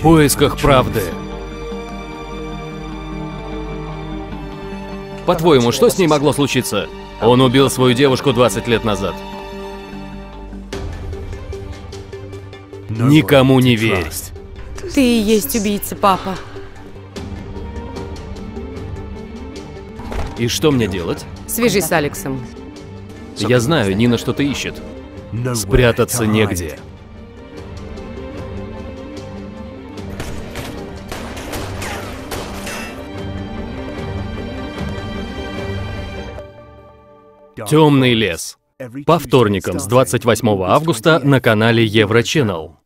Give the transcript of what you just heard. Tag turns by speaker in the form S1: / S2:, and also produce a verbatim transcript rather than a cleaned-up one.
S1: поисках правды. По-твоему, что с ней могло случиться? Он убил свою девушку двадцать лет назад. Никому не верь.
S2: Ты и есть убийца, папа.
S1: И что мне делать?
S2: Свяжись с Алексом.
S1: Я знаю, Нина что-то ищет. Спрятаться негде. Темный лес. По вторникам с двадцать восьмого августа на канале Евроченнел.